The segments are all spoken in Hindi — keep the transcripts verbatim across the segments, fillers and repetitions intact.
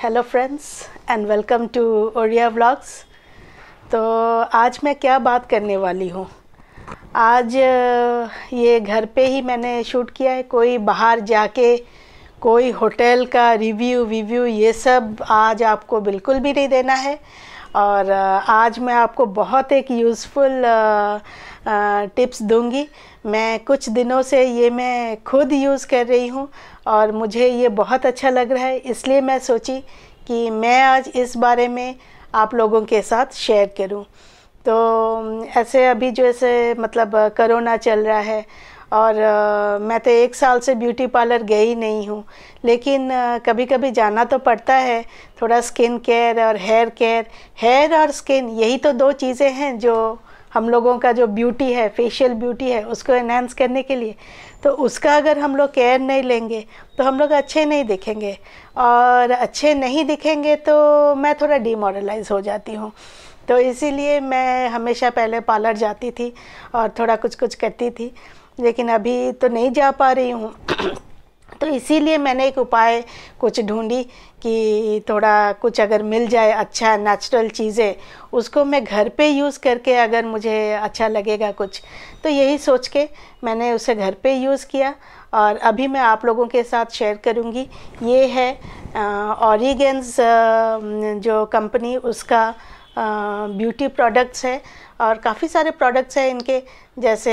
Hello friends and welcome to Oriya vlogs. तो आज मैं क्या बात करने वाली हूँ, आज ये घर पे ही मैंने शूट किया है। कोई बाहर जाके कोई होटल का रिव्यू विव्यू ये सब आज आपको बिल्कुल भी नहीं देना है। और आज मैं आपको बहुत एक यूज़फुल टिप्स दूंगी। मैं कुछ दिनों से ये मैं खुद यूज़ कर रही हूँ और मुझे ये बहुत अच्छा लग रहा है, इसलिए मैं सोची कि मैं आज इस बारे में आप लोगों के साथ शेयर करूँ। तो ऐसे अभी जो ऐसे मतलब कोरोना चल रहा है और आ, मैं तो एक साल से ब्यूटी पार्लर गई नहीं हूँ, लेकिन आ, कभी कभी जाना तो पड़ता है। थोड़ा स्किन केयर और हेयर केयर, हेयर और स्किन यही तो दो चीज़ें हैं जो हम लोगों का जो ब्यूटी है, फेशियल ब्यूटी है, उसको एनहांस करने के लिए। तो उसका अगर हम लोग केयर नहीं लेंगे तो हम लोग अच्छे नहीं दिखेंगे, और अच्छे नहीं दिखेंगे तो मैं थोड़ा डिमोरलाइज हो जाती हूँ। तो इसीलिए मैं हमेशा पहले पार्लर जाती थी और थोड़ा कुछ कुछ करती थी, लेकिन अभी तो नहीं जा पा रही हूँ। तो इसीलिए मैंने एक उपाय कुछ ढूंढी कि थोड़ा कुछ अगर मिल जाए अच्छा नेचुरल चीज़ें, उसको मैं घर पे यूज़ करके अगर मुझे अच्छा लगेगा कुछ, तो यही सोच के मैंने उसे घर पे यूज़ किया। और अभी मैं आप लोगों के साथ शेयर करूँगी। ये है ऑरिगेंस जो कंपनी, उसका ब्यूटी प्रोडक्ट्स है और काफ़ी सारे प्रोडक्ट्स हैं इनके, जैसे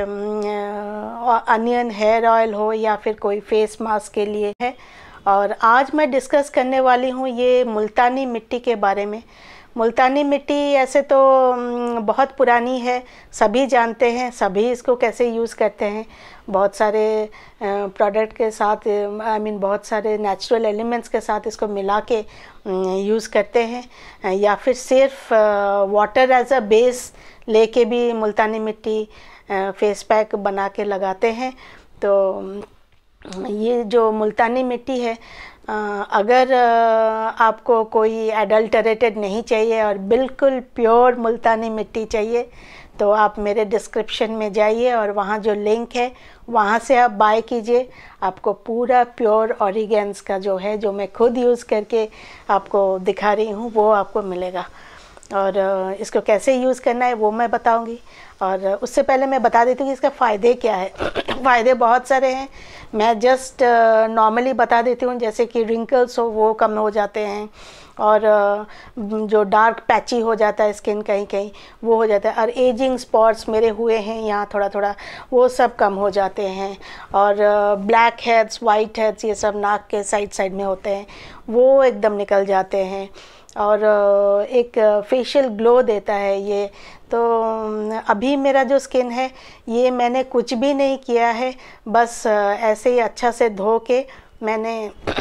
अनियन हेयर ऑयल हो या फिर कोई फेस मास्क के लिए है। और आज मैं डिस्कस करने वाली हूँ ये मुल्तानी मिट्टी के बारे में। मुल्तानी मिट्टी ऐसे तो बहुत पुरानी है, सभी जानते हैं, सभी इसको कैसे यूज़ करते हैं। बहुत सारे प्रोडक्ट के साथ, आई मीन बहुत सारे नेचुरल एलिमेंट्स के साथ इसको मिला के यूज़ करते हैं, या फिर सिर्फ वाटर एज अ बेस लेके भी मुल्तानी मिट्टी फेस पैक बना के लगाते हैं। तो ये जो मुल्तानी मिट्टी है, अगर आपको कोई एडल्टरेटेड नहीं चाहिए और बिल्कुल प्योर मुल्तानी मिट्टी चाहिए, तो आप मेरे डिस्क्रिप्शन में जाइए और वहाँ जो लिंक है वहाँ से आप बाय कीजिए। आपको पूरा प्योर ऑरिगेंस का जो है, जो मैं खुद यूज़ करके आपको दिखा रही हूँ, वो आपको मिलेगा। और इसको कैसे यूज़ करना है वो मैं बताऊंगी। और उससे पहले मैं बता देती हूँ कि इसका फ़ायदे क्या है। फ़ायदे बहुत सारे हैं, मैं जस्ट नॉर्मली बता देती हूँ। जैसे कि रिंकल्स हो वो कम हो जाते हैं, और जो डार्क पैची हो जाता है स्किन कहीं कहीं वो हो जाता है, और एजिंग स्पॉट्स मेरे हुए हैं यहाँ थोड़ा थोड़ा, वो सब कम हो जाते हैं। और ब्लैक हेड्स, वाइट हेड्स, ये सब नाक के साइड साइड में होते हैं, वो एकदम निकल जाते हैं। और एक फेशियल ग्लो देता है ये। तो अभी मेरा जो स्किन है ये मैंने कुछ भी नहीं किया है, बस ऐसे ही अच्छा से धो के मैंने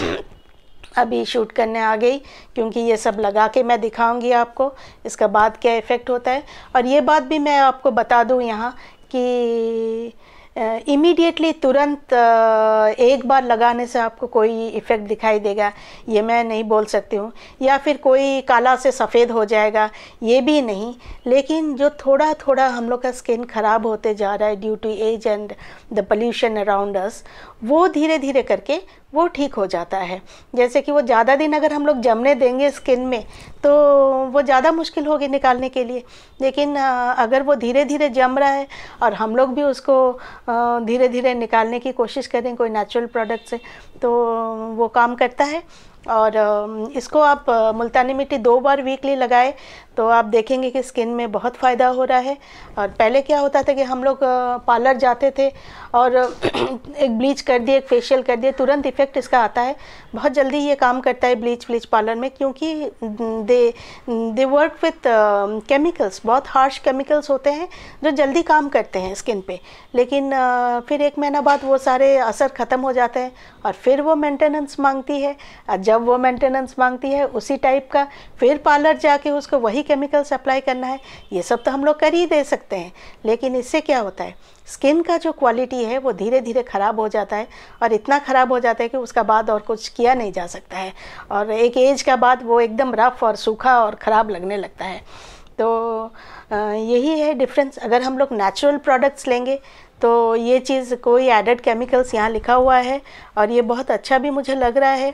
अभी शूट करने आ गई, क्योंकि ये सब लगा के मैं दिखाऊंगी आपको इसका बाद क्या इफ़ेक्ट होता है। और ये बात भी मैं आपको बता दूं यहाँ कि इमीडिएटली uh, तुरंत uh, एक बार लगाने से आपको कोई इफ़ेक्ट दिखाई देगा ये मैं नहीं बोल सकती हूँ, या फिर कोई काला से सफ़ेद हो जाएगा ये भी नहीं। लेकिन जो थोड़ा थोड़ा हम लोग का स्किन ख़राब होते जा रहा है due to age and the pollution around us, वो धीरे धीरे करके वो ठीक हो जाता है। जैसे कि वो ज़्यादा दिन अगर हम लोग जमने देंगे स्किन में तो वो ज़्यादा मुश्किल होगी निकालने के लिए, लेकिन अगर वो धीरे धीरे जम रहा है और हम लोग भी उसको धीरे धीरे निकालने की कोशिश करें कोई नेचुरल प्रोडक्ट से, तो वो काम करता है। और इसको आप मुल्तानी मिट्टी दो बार वीकली लगाए तो आप देखेंगे कि स्किन में बहुत फ़ायदा हो रहा है। और पहले क्या होता था कि हम लोग पार्लर जाते थे और एक ब्लीच कर दिए, एक फेशियल कर दिए, तुरंत इफ़ेक्ट इसका आता है, बहुत जल्दी ये काम करता है ब्लीच ब्लीच पार्लर में, क्योंकि they they work with chemicals, बहुत हार्श केमिकल्स होते हैं जो जल्दी काम करते हैं स्किन पे। लेकिन uh, फिर एक महीना बाद वो सारे असर ख़त्म हो जाते हैं और फिर वो मेंटेनेंस मांगती है। जब वो मेंटेनेंस मांगती है उसी टाइप का फिर पार्लर जाके उसको वही केमिकल्स अप्लाई करना है। ये सब तो हम लोग कर ही दे सकते हैं, लेकिन इससे क्या होता है, स्किन का जो क्वालिटी है वो धीरे धीरे ख़राब हो जाता है, और इतना ख़राब हो जाता है कि उसका बाद और कुछ किया नहीं जा सकता है, और एक एज का बाद वो एकदम रफ़ और सूखा और ख़राब लगने लगता है। तो यही है डिफरेंस। अगर हम लोग नेचुरल प्रोडक्ट्स लेंगे तो ये चीज़, कोई एडेड केमिकल्स यहाँ लिखा हुआ है और ये बहुत अच्छा भी मुझे लग रहा है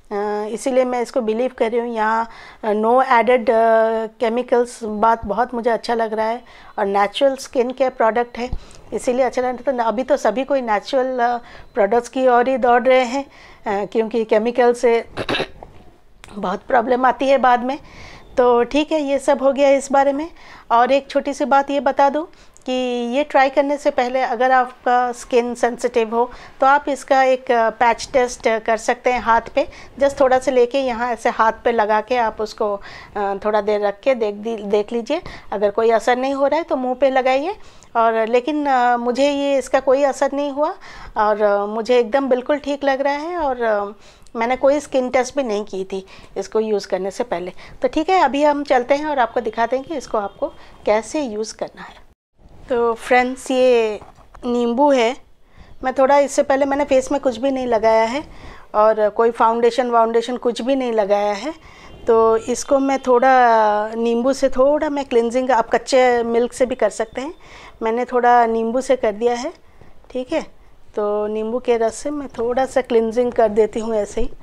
इसीलिए मैं इसको बिलीव कर रही हूँ। यहाँ नो एडेड केमिकल्स, बात बहुत मुझे अच्छा लग रहा है, और नेचुरल स्किन केयर प्रोडक्ट है, इसीलिए अच्छा लग रहा है। तो अभी तो सभी कोई नेचुरल प्रोडक्ट्स की ओर ही दौड़ रहे हैं, क्योंकि केमिकल से बहुत प्रॉब्लम आती है बाद में। तो ठीक है, ये सब हो गया इस बारे में। और एक छोटी सी बात ये बता दूँ कि ये ट्राई करने से पहले अगर आपका स्किन सेंसिटिव हो तो आप इसका एक पैच टेस्ट कर सकते हैं हाथ पे। जस्ट थोड़ा सा लेके यहाँ ऐसे हाथ पे लगा के आप उसको थोड़ा देर रख के देख देख लीजिए। अगर कोई असर नहीं हो रहा है तो मुंह पे लगाइए। और लेकिन मुझे ये इसका कोई असर नहीं हुआ, और मुझे एकदम बिल्कुल ठीक लग रहा है, और मैंने कोई स्किन टेस्ट भी नहीं की थी इसको यूज़ करने से पहले। तो ठीक है, अभी हम चलते हैं और आपको दिखाते हैं कि इसको आपको कैसे यूज़ करना है। तो फ्रेंड्स, ये नींबू है। मैं थोड़ा इससे पहले मैंने फेस में कुछ भी नहीं लगाया है, और कोई फाउंडेशन वाउंडेशन कुछ भी नहीं लगाया है। तो इसको मैं थोड़ा नींबू से थोड़ा मैं क्लिनजिंग, आप कच्चे मिल्क से भी कर सकते हैं, मैंने थोड़ा नींबू से कर दिया है। ठीक है, तो नींबू के रस से मैं थोड़ा सा क्लिनजिंग कर देती हूँ ऐसे ही।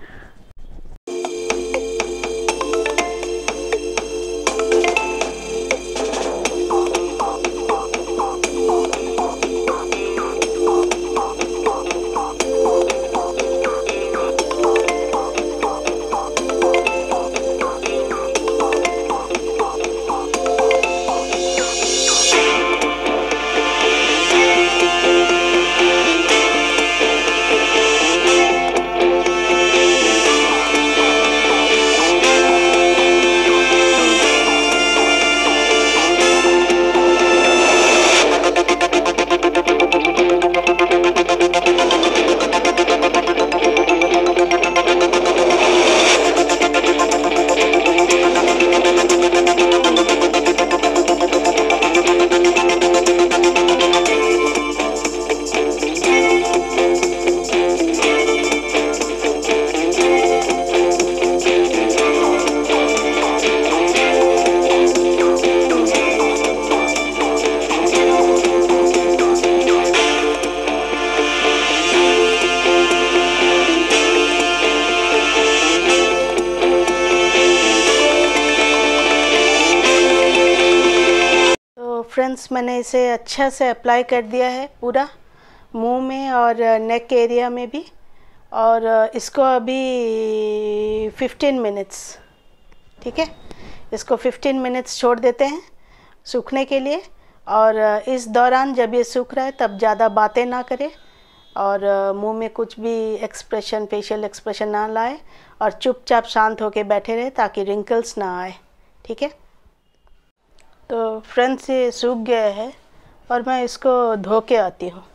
फ्रेंड्स, मैंने इसे अच्छा से अप्लाई कर दिया है पूरा मुंह में और नेक एरिया में भी, और इसको अभी फिफ्टीन मिनट्स, ठीक है, इसको फिफ्टीन मिनट्स छोड़ देते हैं सूखने के लिए। और इस दौरान जब ये सूख रहा है तब ज़्यादा बातें ना करें, और मुंह में कुछ भी एक्सप्रेशन, फेशियल एक्सप्रेशन ना लाए, और चुपचाप शांत होकर बैठे रहे ताकि रिंकल्स ना आए। ठीक है, तो फ्रेंड्स, ये सूख गया है और मैं इसको धो के आती हूँ।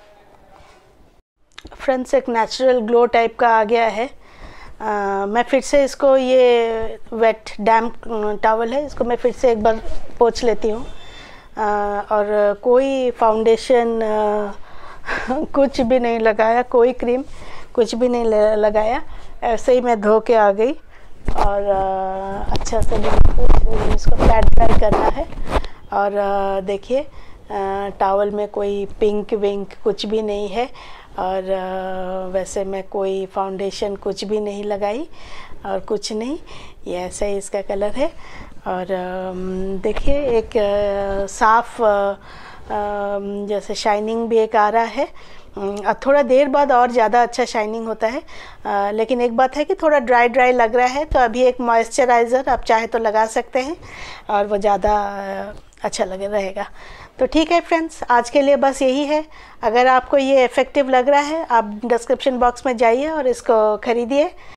फ्रेंड्स, एक नेचुरल ग्लो टाइप का आ गया है। आ, मैं फिर से इसको, ये वेट डैम्प टॉवल है, इसको मैं फिर से एक बार पोंछ लेती हूँ। और कोई फाउंडेशन कुछ भी नहीं लगाया, कोई क्रीम कुछ भी नहीं लगाया, ऐसे ही मैं धो के आ गई। और आ, अच्छा से इसको पैड ड्राई करना है। और देखिए, टॉवल में कोई पिंक विंक कुछ भी नहीं है, और आ, वैसे मैं कोई फाउंडेशन कुछ भी नहीं लगाई और कुछ नहीं, ये ऐसा ही इसका कलर है। और देखिए, एक आ, साफ आ, आ, जैसे शाइनिंग भी एक आ रहा है। थोड़ा देर बाद और ज़्यादा अच्छा शाइनिंग होता है, आ, लेकिन एक बात है कि थोड़ा ड्राई ड्राई लग रहा है, तो अभी एक मॉइस्चराइज़र आप चाहे तो लगा सकते हैं, और वो ज़्यादा अच्छा लगे रहेगा। तो ठीक है फ्रेंड्स, आज के लिए बस यही है। अगर आपको ये इफ़ेक्टिव लग रहा है, आप डिस्क्रिप्शन बॉक्स में जाइए और इसको ख़रीदिए।